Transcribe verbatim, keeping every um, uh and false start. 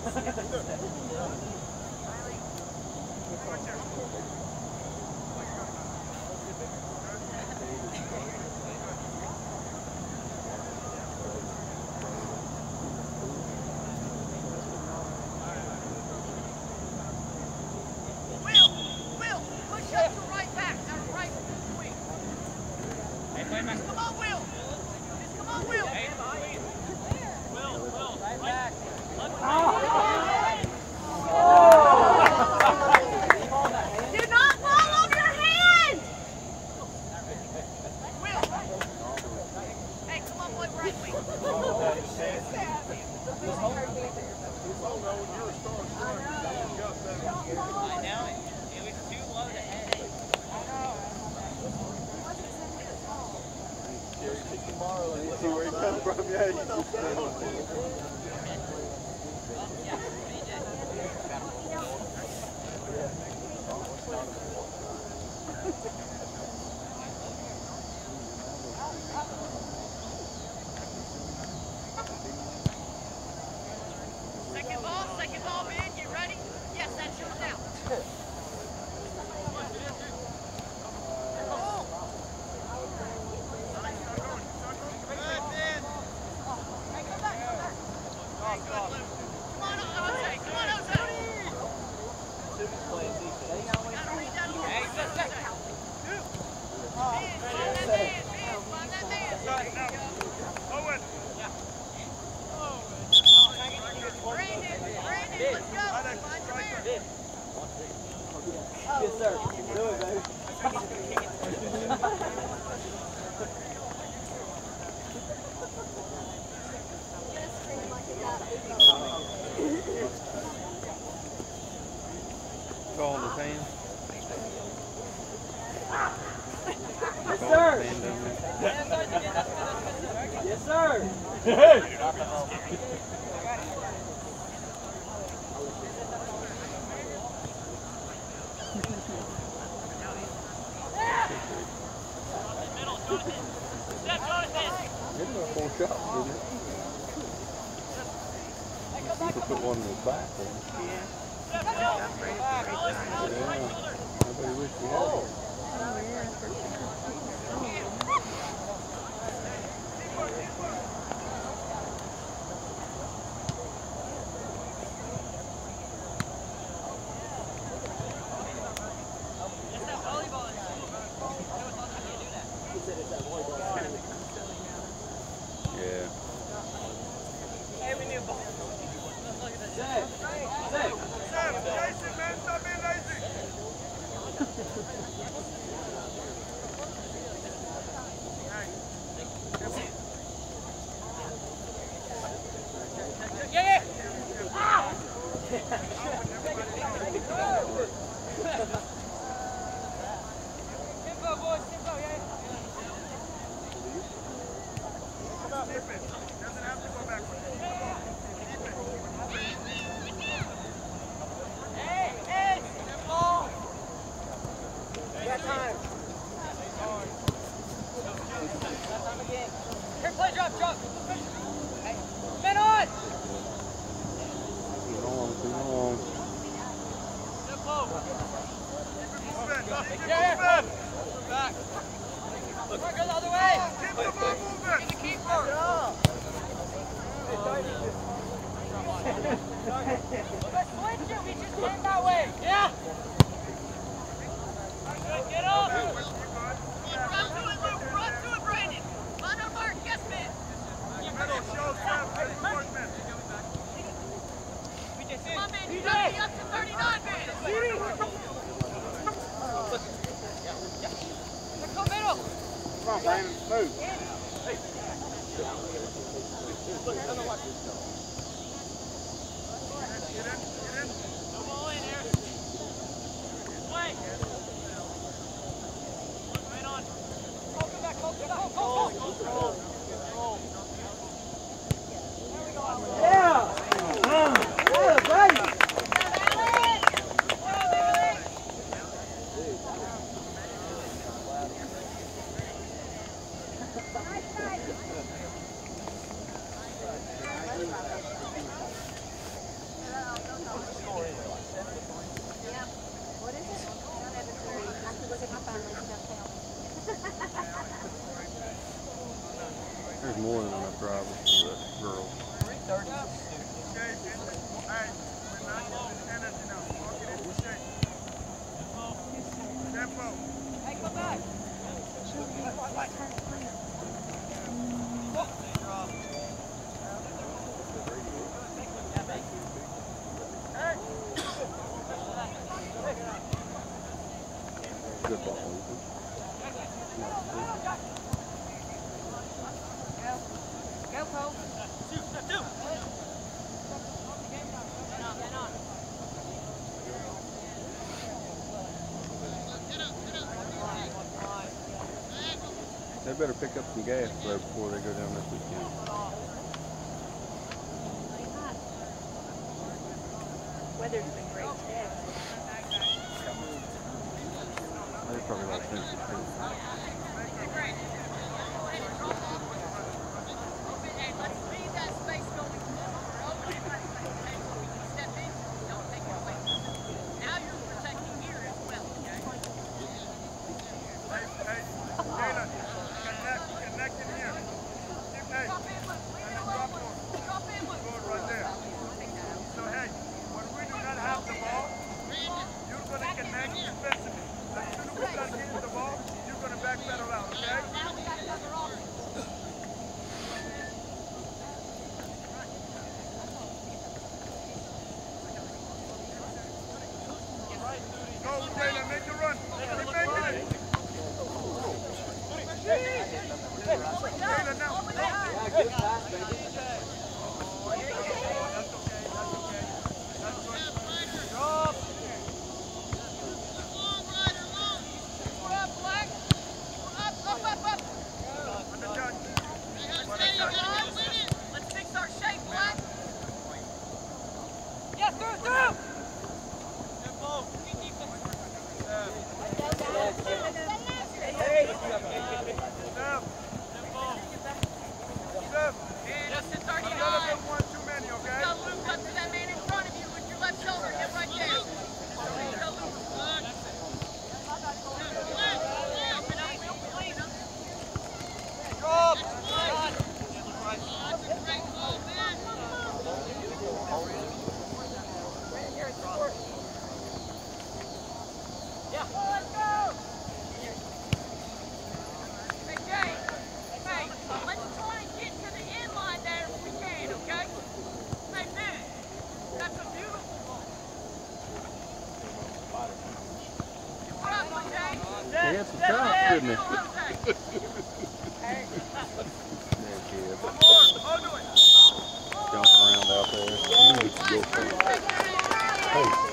Call the fan. Yes, sir. Yes, sir. Four shots, didn't it? You could put one in his back. Yeah. Nobody wish we had it. Yeah. Hey, we need a ball. Look at this. Zay, Zay. Sam, Jason, man, stop being lazy. Yeah. Ah! Tempo, boys, tempo, yeah. Keep it. Doesn't have to go backwards. Hey, hey, tempo. Got time. Got time again. Here, play, drop, drop. Hey, men on. Too long, too long. Tempo. Keep it Yeah, yeah. moving. Back. Look, go the other way. Keep the ball moving. Get the keeper. Let's switch it. We just came that way. Yeah. Good. Get up. Run to it, Luke. Run to it, Brandon. On our mark. Yes, man. Middle, show Sam. Good work, man. Come on, man. You got to be up to thirty-nine, man. Let's go middle. Come on, Brandon, move. Get in, get in. No ball in here. Play. Right on. Go, come back, go, come back. Go, go, go. There we go. Yeah. Yeah, right. Nice, nice. Good ball, Ethan. Go, Cole. Shoot, step two. They better pick up some gas though before they go down this weekend. Weather's been great today. They probably like finish it too. Hey, let's leave that space going forward. Open it. Hey, so we can step in. Don't take it away. Now you're protecting here as well, okay? Hey, hey, Jalen, connect, connect in here. Keep, hey, Drop in, look. Leave it alone, look. Drop in, look. good right there. So, hey, when we do not have the ball, you're going to connect defensively. As soon as we start getting the ball, you're going to backpedal out, okay? Now we got another option. Go, Jalen, make the run. Keep making it. Jalen, now. Good pass, baby. That's okay, that's okay. That's good. Drop. We're up, Black. We're up, up, up, up. Under touch. Let's stay alive. Let's fix our shape, Black. Yeah, through, through. Step. Step. Justin's already Another high. big one too many, okay? Go loop up to that man in front of you with your left shoulder. Get right there. Go loop. Open up, open up. Drop. Hey, Jay. Hey, let's try and get to the end line there if we can, okay? Hey, man. That's a beautiful ball. What up, Jay? He had some chops, didn't he? Hey. There, kid. One more. I'll do it. Jumping around out there. You need to go for it. Hey.